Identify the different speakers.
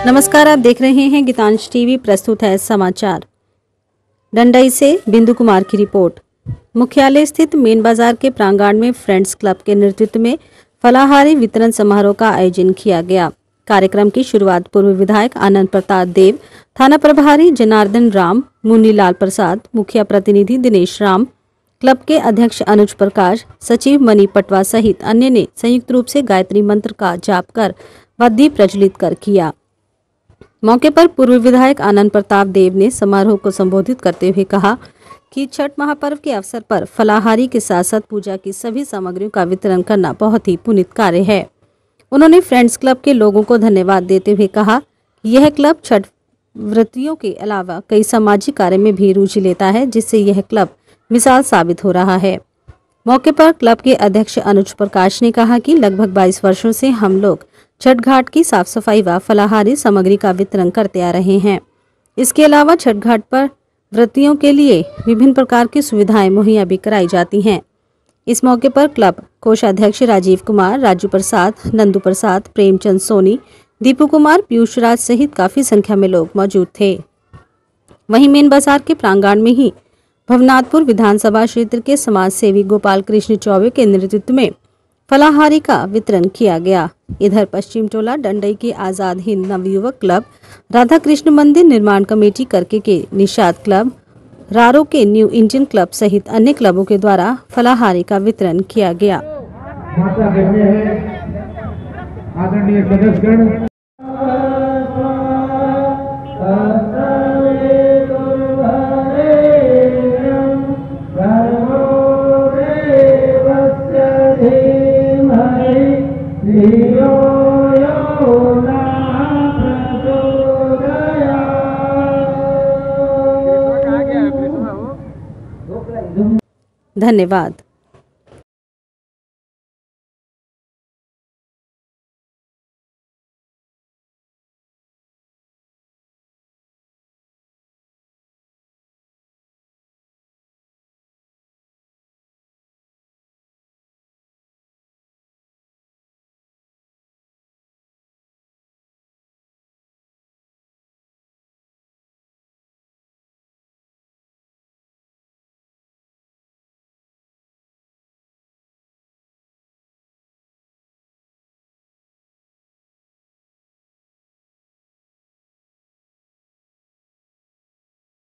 Speaker 1: नमस्कार, आप देख रहे हैं गीतांश टीवी। प्रस्तुत है समाचार। डंडई से बिंदु कुमार की रिपोर्ट। मुख्यालय स्थित मेन बाजार के प्रांगण में फ्रेंड्स क्लब के नेतृत्व में फलाहारी वितरण समारोह का आयोजन किया गया। कार्यक्रम की शुरुआत पूर्व विधायक आनंद प्रताप देव, थाना प्रभारी जनार्दन राम, मुन्नीलाल प्रसाद, मुखिया प्रतिनिधि दिनेश राम, क्लब के अध्यक्ष अनुज प्रकाश, सचिव मनी पटवा सहित अन्य ने संयुक्त रूप से गायत्री मंत्र का जाप कर व दीप प्रज्वलित कर किया। मौके पर पूर्व विधायक आनंद प्रताप देव ने समारोह को संबोधित करते हुए कहा कि छठ महापर्व के अवसर पर फलाहारी के साथ साथ पूजा की सभी सामग्रियों का वितरण करना बहुत ही पुनीत कार्य है। उन्होंने फ्रेंड्स क्लब के लोगों को धन्यवाद देते हुए कहा कि यह क्लब छठ व्रतियों के अलावा कई सामाजिक कार्य में भी रुचि लेता है, जिससे यह क्लब मिसाल साबित हो रहा है। मौके पर क्लब के अध्यक्ष अनुज प्रकाश ने कहा कि लगभग 22 वर्षों से हम लोग छठ घाट की साफ सफाई व फलाहारी सामग्री का वितरण करते आ रहे हैं। इसके अलावा छठ घाट पर व्रतियों के लिए विभिन्न प्रकार की सुविधाएं मुहैया भी कराई जाती हैं। इस मौके पर क्लब कोषाध्यक्ष राजीव कुमार, राजू प्रसाद, नंदू प्रसाद, प्रेमचंद सोनी, दीपू कुमार, पीयूष राज सहित काफी संख्या में लोग मौजूद थे। वहीं मेन बाजार के प्रांगण में ही भवनाथपुर विधानसभा क्षेत्र के समाज सेवी गोपाल कृष्ण चौबे के नेतृत्व में फलाहारी का वितरण किया गया। इधर पश्चिम टोला डंडई के आजाद हिंद नवयुवक क्लब, राधा कृष्ण मंदिर निर्माण कमेटी करके के निषाद क्लब, रारो के न्यू इंडियन क्लब सहित अन्य क्लबों के द्वारा फलाहारी का वितरण किया गया। धन्यवाद।